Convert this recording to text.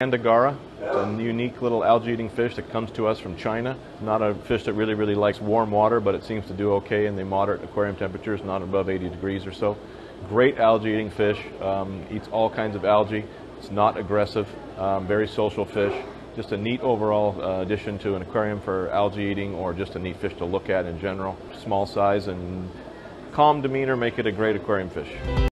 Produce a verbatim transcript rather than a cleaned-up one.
Panda Garra. It's a unique little algae-eating fish that comes to us from China. Not a fish that really, really likes warm water, but it seems to do okay in the moderate aquarium temperatures, not above eighty degrees or so. Great algae-eating fish, um, eats all kinds of algae. It's not aggressive, um, very social fish. Just a neat overall uh, addition to an aquarium for algae eating, or just a neat fish to look at in general. Small size and calm demeanor make it a great aquarium fish.